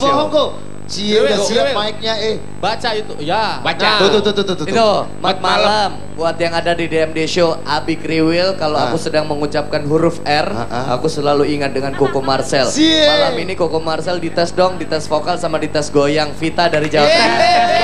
Bohongku. Cie udah siap mic-nya Baca itu, ya. Baca. Tuh. Itu, mat malam. Buat yang ada di DMD Show, Abi Kriwil, kalau aku sedang mengucapkan huruf R, aku selalu ingat dengan Koko Marcel. Malam ini Koko Marcel dites dong, dites vokal sama dites goyang. Vita dari Jawa Tengah.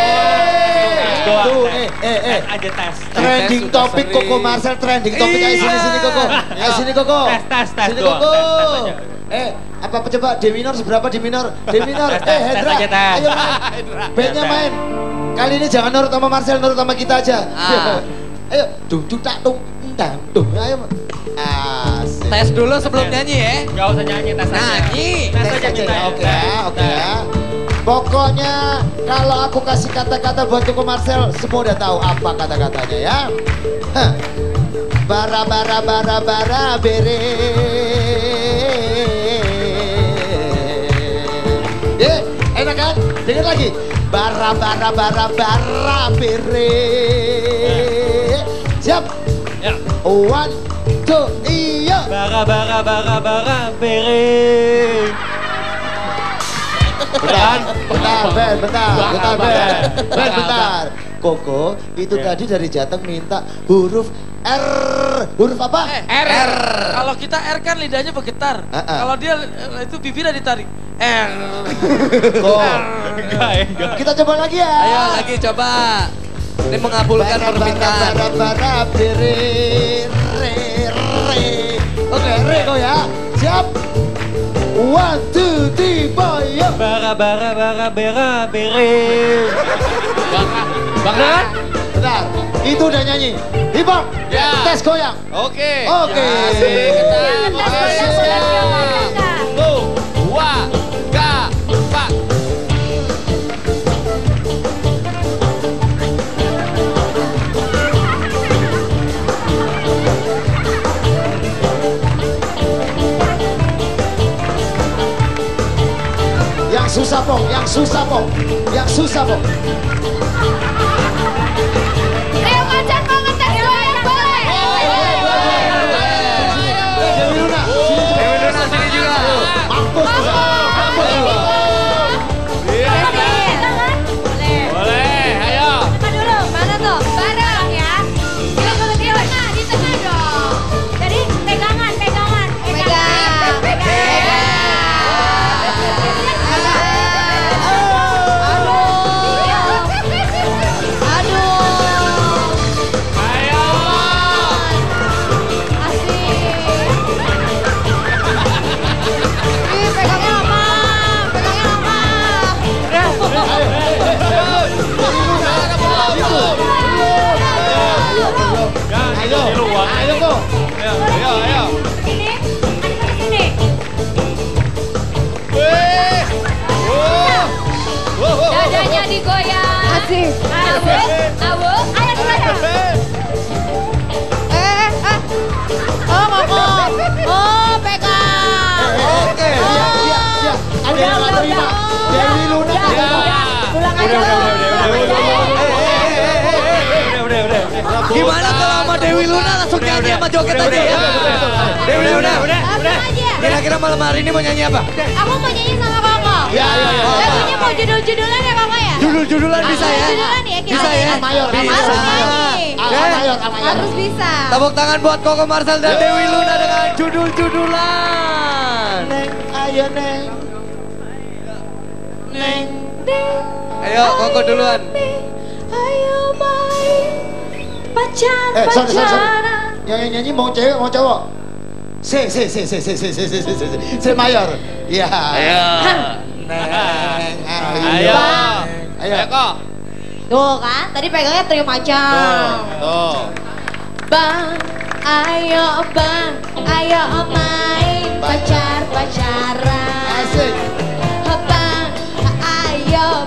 Tuh, aja tes. Trending topik Koko Marcel, trending topik. Ayo sini Koko. Ayo sini Koko. Tes Sini doang. Koko. Tes Apa coba D minor seberapa D minor? D minor. Hendra. aja, tes. Ayo main. Bandnya main. Kali ini jangan nurut sama Marcel, nurut sama kita aja. Ayo, dung tak dung ndang dung. Ayo. Asik. Tes dulu sebelum nyanyi ya. Gak usah nyanyi, tes aja. Nyanyi. Tes Tes aja aja kita. ya, oke ya. Pokoknya kalau aku kasih kata-kata buat Koko Marcel, semua udah tahu apa kata-katanya ya. Bara bere. Enak kan? Dengar lagi. Bara bere. Siap? Ya. One, two, iya. Bara bere. Bentar. Koko, itu tadi dari Jateng minta huruf R. Huruf apa? R. Kalau kita R kan lidahnya bergetar. Kalau dia itu bibirnya ditarik. R. Kita coba lagi ya. Ayo lagi coba. Ini mengabulkan permintaan. Oke, re kok ya. Siap. One, two, three, four, yo. Bara bere. Bang. Bentar, itu udah nyanyi. Hip hop. Ya. Tes goyang. Oke. Oke. Asik. Tuh, dua, ga, pak. Yang susah pong. Ayo ngajar mau ngetes goyang boleh. Dewi Luna Sini juga. Mampus juga. Boleh, ayo. Apa dulu? Mana tuh? Bareng ya. Di tengah dong. Jadi pegangan. Pegang. Ayo kok. Ayo. Sini. Ada sini. Dadanya digoyang. Asik. Awo. Ayo goyang. Oh, ngomong. Oh, pegang. Oke, siap. Ada yang nggak terima. Dewi Luna Pulang aja. Udah. Gimana kalau sama Dewi Luna langsung nyanyi sama joget aja ya? Dewi Luna. Langsung aja. Kira-kira malam hari ini mau nyanyi apa? Aku mau nyanyi sama Koko. Ya. Lagunya mau judul-judulan ya Koko ya? Judul-judulan bisa ya? Judul-judulan ya kita. Bisa ya? Mayor. Harus nyanyi. Mayor. Harus bisa. Tepuk tangan buat Koko Marcel dan Dewi Luna dengan judul-judulan. Ayo neng. Ayo Koko duluan. Ayo main Sorry. pacaran. Yang nyanyi mau cewek mau cowok? Se mayor. Iya. Ayo. Ayo kok. Tuh kan, tadi pegangnya trio macam. Tuh. Bang, ayo main pacaran. Asik. Bang, ayo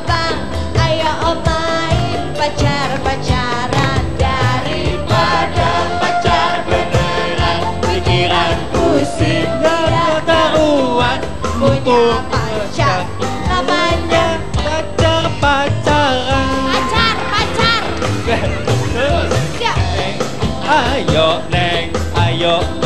main pacaran daripada pacar beneran. Pikiran pusing Gak taruhan punya pacar namanya pacaran. pacar. Siap. Ayo neng, ayo